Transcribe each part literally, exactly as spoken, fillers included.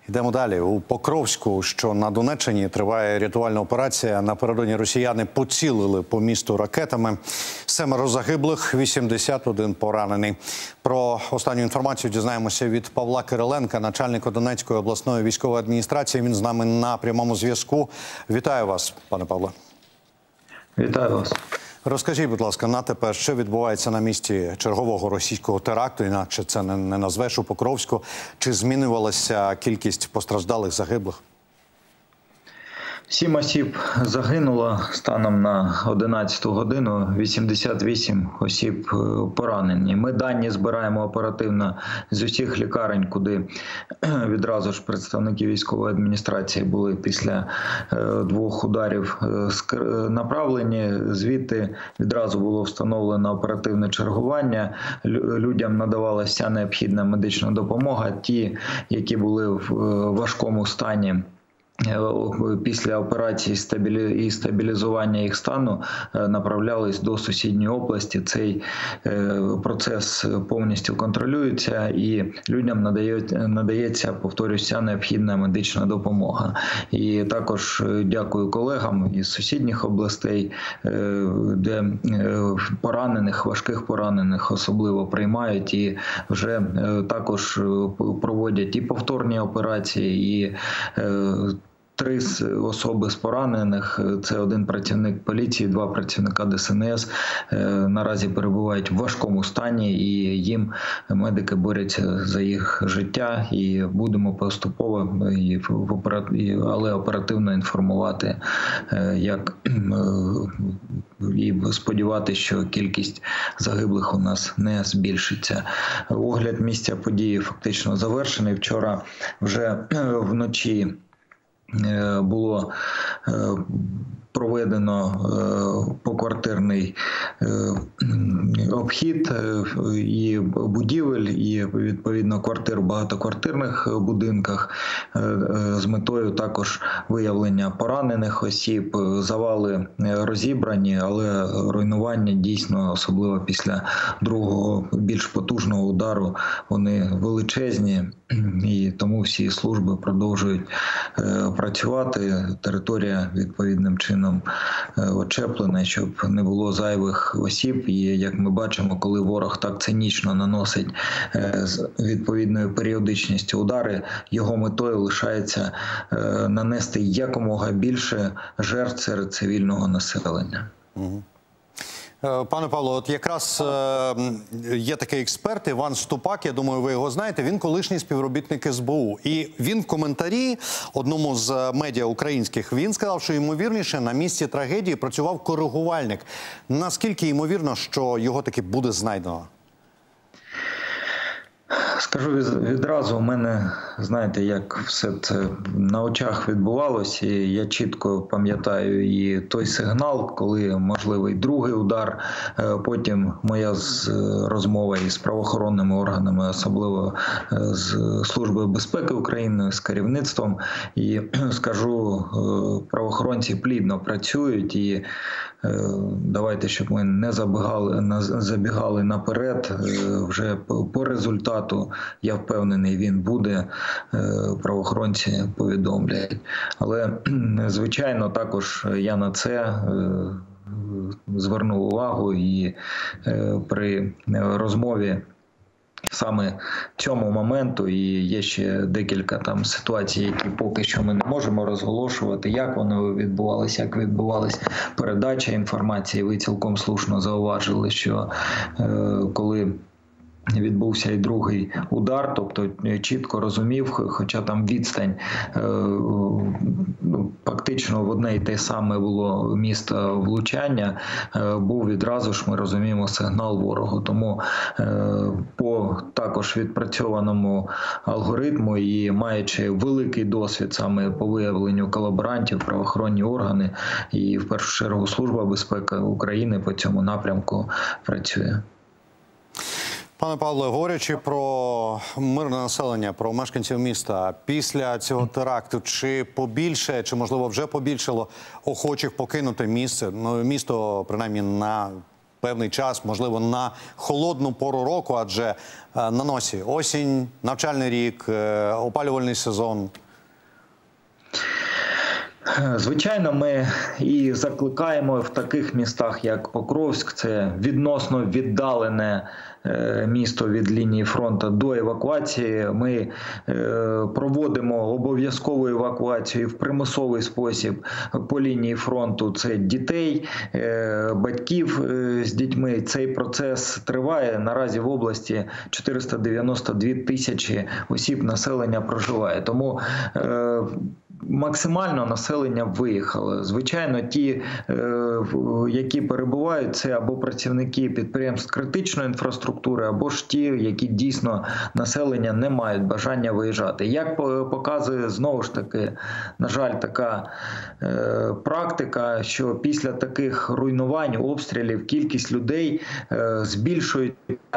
Йдемо далі. У Покровську, що на Донеччині, триває рятувальна операція. Напередодні росіяни поцілили по місту ракетами. Семеро загиблих, вісімдесят один поранений. Про останню інформацію дізнаємося від Павла Кириленка, начальника Донецької обласної військової адміністрації. Він з нами на прямому зв'язку. Вітаю вас, пане Павло. Вітаю вас. Розкажіть, будь ласка, на тепер, що відбувається на місці чергового російського теракту, інакше це не, не назвеш, у Покровську. Чи змінювалася кількість постраждалих, загиблих? Сім осіб загинуло станом на одинадцяту годину, вісімдесят вісім осіб поранені. Ми дані збираємо оперативно з усіх лікарень, куди відразу ж представники військової адміністрації були після двох ударів направлені. Звідти відразу було встановлено оперативне чергування. Людям надавалася вся необхідна медична допомога. Ті, які були в важкому стані, після операції і стабілізування їх стану направлялись до сусідньої області. Цей процес повністю контролюється і людям надається, повторюсь, вся необхідна медична допомога. І також дякую колегам із сусідніх областей, де поранених, важких поранених особливо приймають і вже також проводять і повторні операції, і три особи з поранених, це один працівник поліції, два працівника Де Ес Ен Ес, наразі перебувають в важкому стані, і їм медики борються за їх життя, і будемо поступово, але оперативно інформувати, як і сподіватися, що кількість загиблих у нас не збільшиться. Огляд місця події фактично завершений. Вчора вже вночі було проведено поквартирний обхід і будівель, і відповідно квартир в багатоквартирних будинках з метою також виявлення поранених осіб. Завали розібрані, але руйнування дійсно, особливо після другого більш потужного удару, вони величезні, і тому всі служби продовжують працювати. Територія відповідним чином очеплена, щоб не було зайвих осіб. І як ми бачимо, коли ворог так цинічно наносить з відповідною періодичністю удари, його метою лишається нанести якомога більше жертв серед цивільного населення. Угу. Пане Павло, от якраз е, є такий експерт Іван Ступак, я думаю, ви його знаєте, він колишній співробітник Ес Бе У. І він в коментарі одному з медіа українських, він сказав, що ймовірніше на місці трагедії працював коригувальник. Наскільки ймовірно, що його таки буде знайдено? Скажу відразу, у мене, знаєте, як все це на очах відбувалося, і я чітко пам'ятаю і той сигнал, коли можливий другий удар, потім моя розмова із правоохоронними органами, особливо з Службою безпеки України, з керівництвом, і скажу, правоохоронці плідно працюють, і давайте, щоб ми не забігали, не забігали наперед, вже по результату, я впевнений, він буде, правоохоронці повідомлять. Але, звичайно, також я на це звернув увагу і при розмові саме цьому моменту, і є ще декілька там ситуацій, які поки що ми не можемо розголошувати, як вони відбувалися, як відбувалася передача інформації. Ви цілком слушно зауважили, що е, коли відбувся і другий удар, тобто чітко розумів, хоча там відстань, ну, фактично в одне і те саме було місто влучання, був відразу ж, ми розуміємо, сигнал ворогу. Тому по також відпрацьованому алгоритму і маючи великий досвід саме по виявленню колаборантів, правоохоронні органи і в першу чергу Служба безпеки України по цьому напрямку працює. Пане Павле, говорячи про мирне населення, про мешканців міста, після цього теракту чи побільше, чи можливо вже побільшало охочих покинути місце, ну, місто принаймні на певний час, можливо, на холодну пору року, адже е, на носі осінь, навчальний рік, е, опалювальний сезон. Звичайно, ми і закликаємо в таких містах, як Покровськ, це відносно віддалене місто від лінії фронту, до евакуації. Ми проводимо обов'язкову евакуацію в примусовий спосіб по лінії фронту. Це дітей, батьків з дітьми. Цей процес триває. Наразі в області чотириста дев'яносто дві тисячі осіб населення проживає. Тому максимально населення виїхало. Звичайно, ті, які перебувають, це або працівники підприємств критичної інфраструктури, або ж ті, які дійсно населення не мають бажання виїжджати. Як показує, знову ж таки, на жаль, така практика, що після таких руйнувань, обстрілів, кількість людей збільшується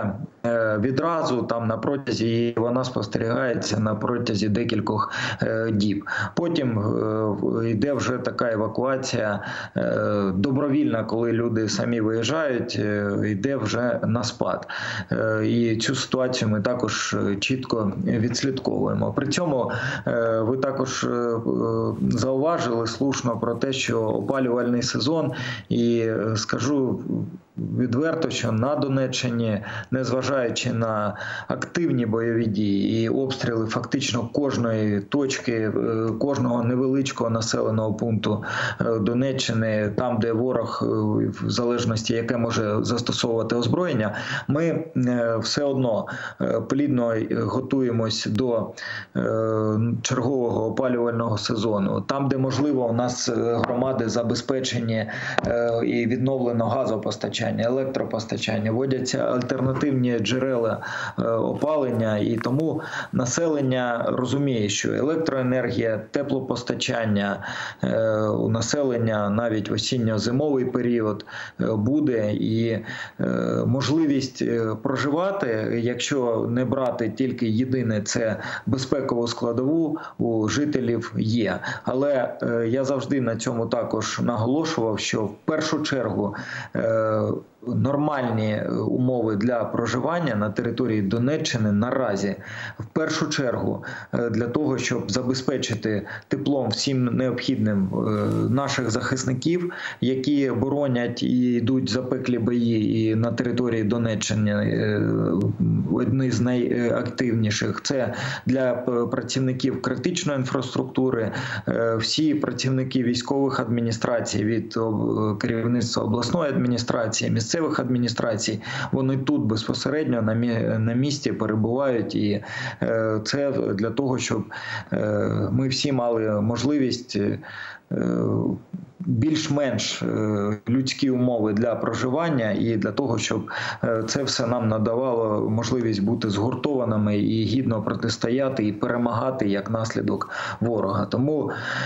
відразу там на протязі, і вона спостерігається на протязі декількох діб. Потім йде вже така евакуація добровільна, коли люди самі виїжджають, йде вже на спад. І цю ситуацію ми також чітко відслідковуємо. При цьому ви також зауважили слушно про те, що опалювальний сезон, і скажу відверто, що на Донеччині, незважаючи на активні бойові дії і обстріли фактично кожної точки, кожного невеличкого населеного пункту Донеччини, там, де ворог, в залежності, яке може застосовувати озброєння, ми все одно плідно готуємось до чергового опалювального сезону. Там, де можливо, у нас громади забезпечені і відновлено газопостачання, електропостачання, вводяться альтернативні джерела опалення, і тому населення розуміє, що електроенергія, теплопостачання у населення навіть в осінньо-зимовий період буде, і можливість проживати, якщо не брати тільки єдине, це безпекову складову, у жителів є. Але я завжди на цьому також наголошував, що в першу чергу нормальні умови для проживання на території Донеччини наразі, в першу чергу, для того, щоб забезпечити теплом всім необхідним наших захисників, які боронять і йдуть запеклі бої і на території Донеччини, одні з найактивніших. Це для працівників критичної інфраструктури, всі працівники військових адміністрацій, від керівництва обласної адміністрації, місцевих адміністрацій, вони тут безпосередньо на місці перебувають, і це для того, щоб ми всі мали можливість більш-менш людські умови для проживання, і для того, щоб це все нам надавало можливість бути згуртованими і гідно протистояти і перемагати як наслідок ворога. Тому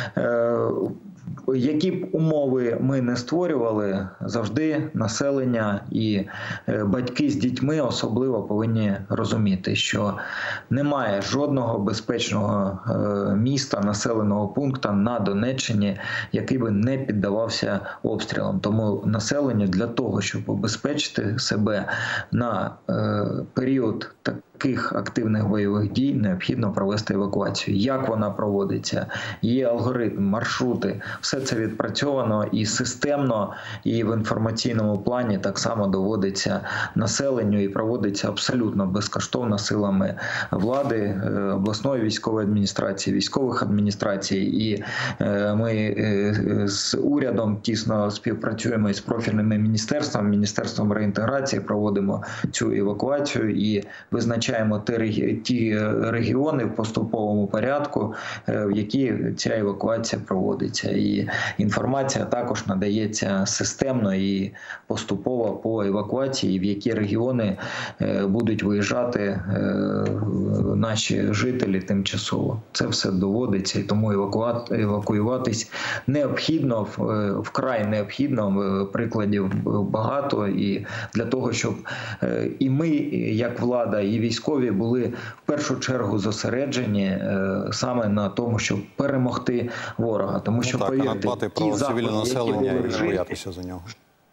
які б умови ми не створювали, завжди населення і батьки з дітьми особливо повинні розуміти, що немає жодного безпечного міста, населеного пункту на Донеччині, який би не піддавався обстрілам. Тому населенню для того, щоб убезпечити себе на період таких активних бойових дій, необхідно провести евакуацію. Як вона проводиться? Є алгоритм, маршрути. Все це відпрацьовано і системно, і в інформаційному плані так само доводиться населенню і проводиться абсолютно безкоштовно силами влади, обласної військової адміністрації, військових адміністрацій. І ми з урядом тісно співпрацюємо із профільними міністерствами, Міністерством реінтеграції, проводимо цю евакуацію і визначаємо ті регіони в поступовому порядку, в які ця евакуація проводиться. І інформація також надається системно і поступово по евакуації, в які регіони будуть виїжджати наші жителі тимчасово. Це все доводиться, і тому евакуюватись необхідно, вкрай необхідно, прикладів багато, і для того, щоб і ми, як влада, і військові були в першу чергу зосереджені саме на тому, щоб перемогти ворога. Тому що, ну, так, повірте, ті про цивільне населення і вжиті, боятися за нього.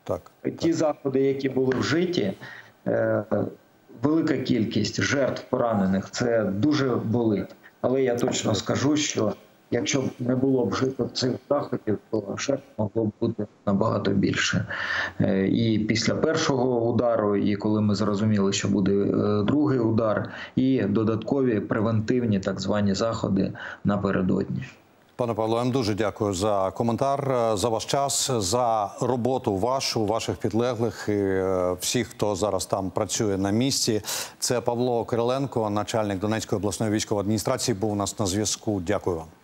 Так. Ті заходи, які були вжиті, е, велика кількість жертв поранених, це дуже болить. Але я точно скажу, що якщо б не було вжито цих заходів, то жертв могло б бути набагато більше. Е, і після першого удару, і коли ми зрозуміли, що буде е, другий удар, і додаткові превентивні так звані заходи напередодні. Пане Павло, я вам дуже дякую за коментар, за ваш час, за роботу вашу, ваших підлеглих і всіх, хто зараз там працює на місці. Це Павло Кириленко, начальник Донецької обласної військової адміністрації, був у нас на зв'язку. Дякую вам.